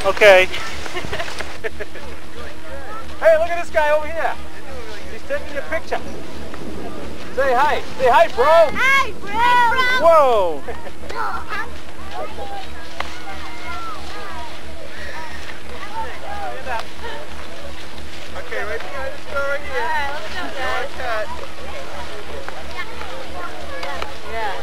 Okay. Hey, look at this guy over here. He's taking a picture. Say hi. Say hi, bro. Hi, bro. Whoa. Okay, right behind this girl right here. Alright, let's go, guys. Cat. Yeah.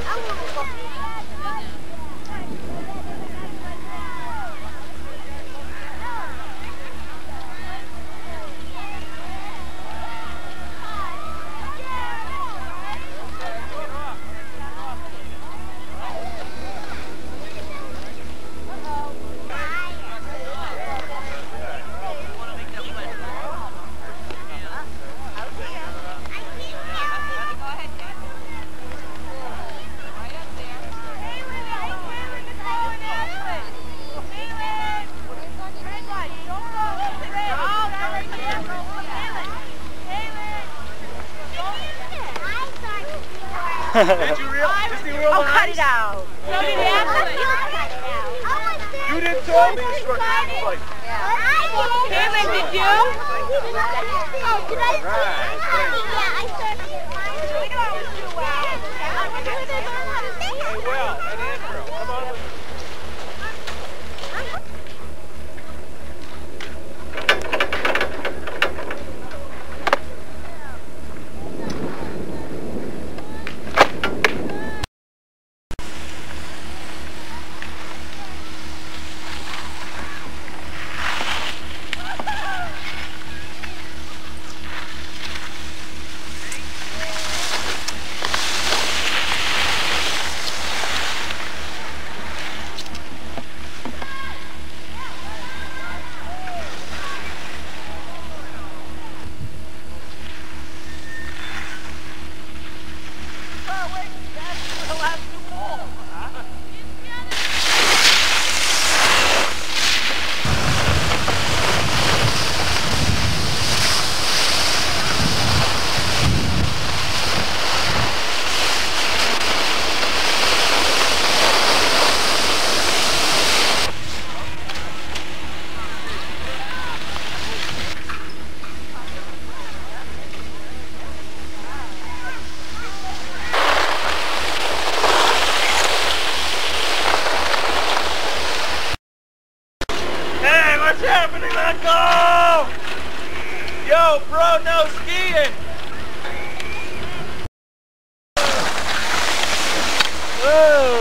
Did you realize? I'll cut it out. So did Ashley. You didn't tell me. Like, Caitlin, did you? Oh, did I? Yeah, I started. We don't always do well. I wonder who they learn how to sing. hey, Will and Andrew, come on. What's happening, Uncle? Yo, bro, no skiing. Whoa.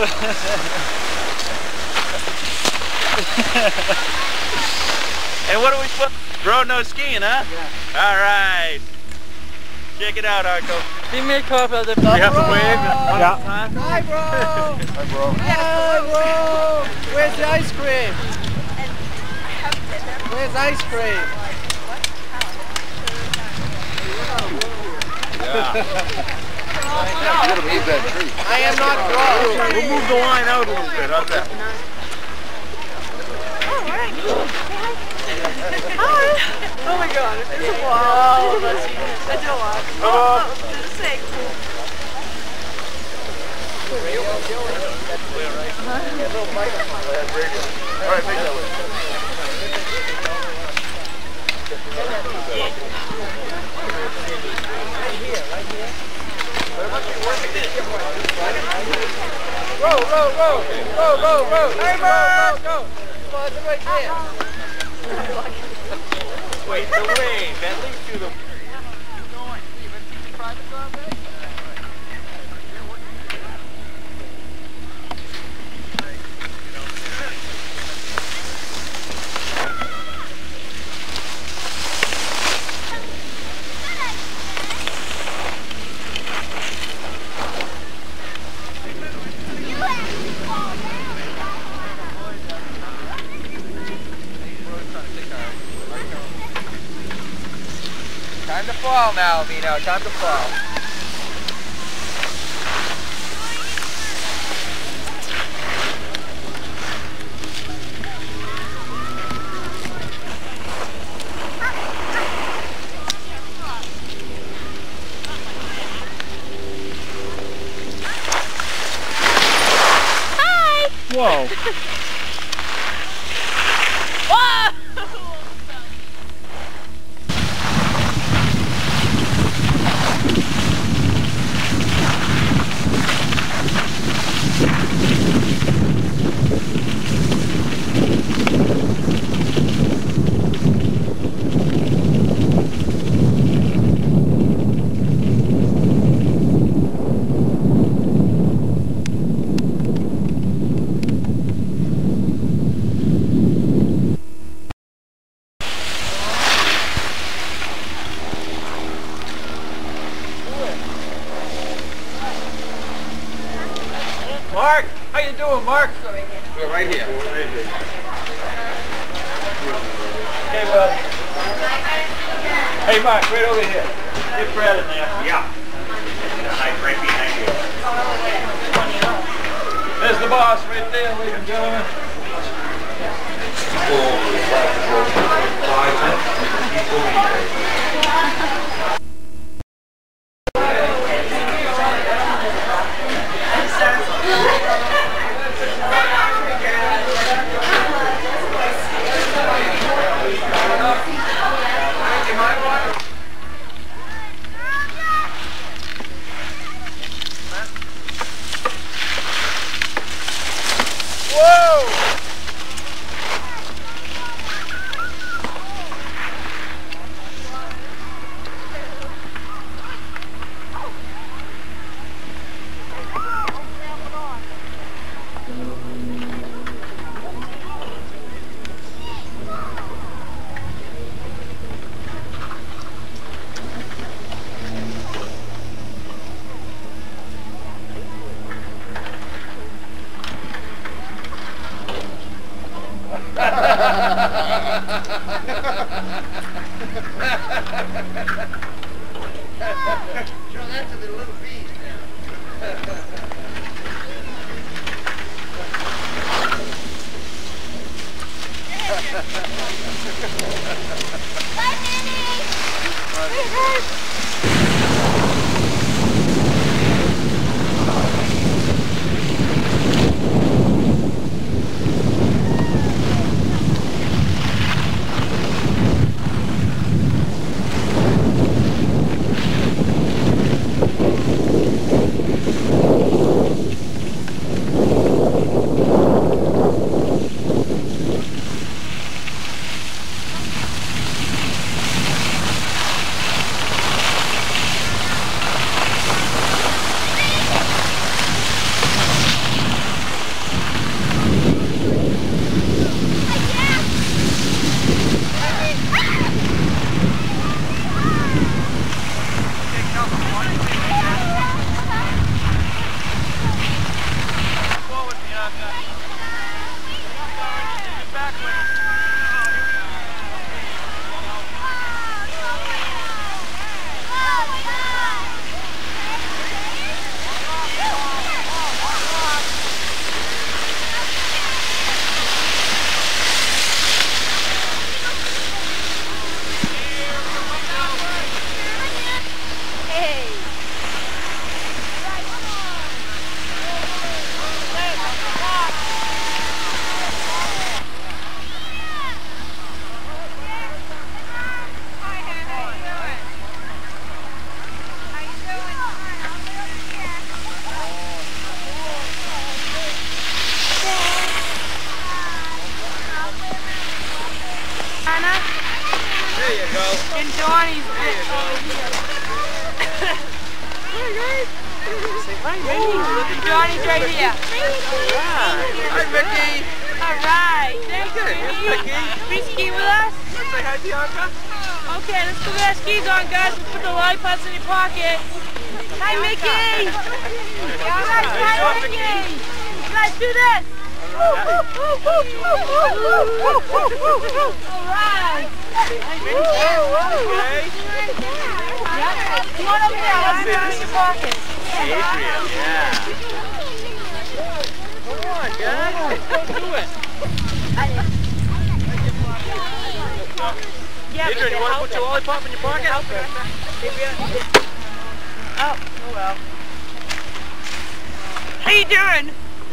And what are we supposed to... Bro, no skiing, huh? Yeah. All right. Check it out, Uncle. Give me a cup of the You have to wave one Yeah. time. Hi, bro. Hi, bro. Hi, bro. Where's the ice cream? Where's ice cream? I am not bro. We'll move the line out a little bit. How's that? Oh my god, it's a wall. I do a lot. Come on. Just say cool. All right, make that way. Row, row, row. Row, row, row. Hey, row, go. Come on, it's right there. Wait, the wave that leads to the... Time to fall now, Vino. Time to fall. Whoa. Oh! Okay, bud. Hey, Mike, right over here. Get Brad in there. Yeah. Nice, right behind you. There's the boss right there, ladies and gentlemen. Johnny's right here. Hi, Mickey. All right. Thanks, Mickey. Be ski with us? Let's say hi, Bianca. Okay, let's put our skis on, guys. Let's put the lollipops in your pocket. Hi, Mickey. All right, hi, Mickey. Let's do this. All right. Come on over there. Let's put it in your pocket. Adrian, yeah. Come on, guys. Let's do it. Adrian, you want to put your lollipop in your pocket? Oh well. How you doing?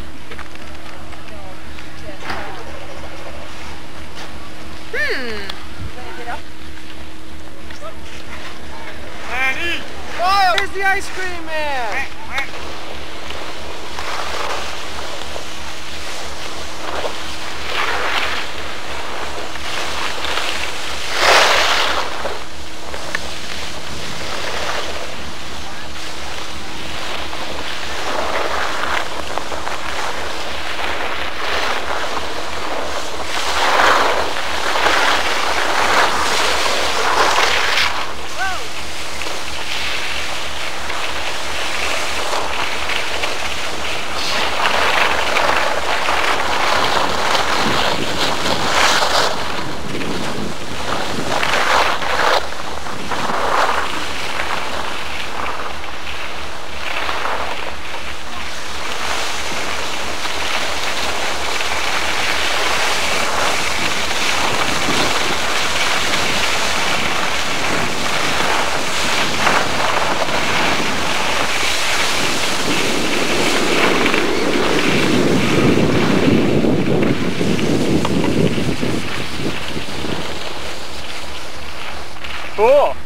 Lenny! Oh, here's the ice cream man! Cool.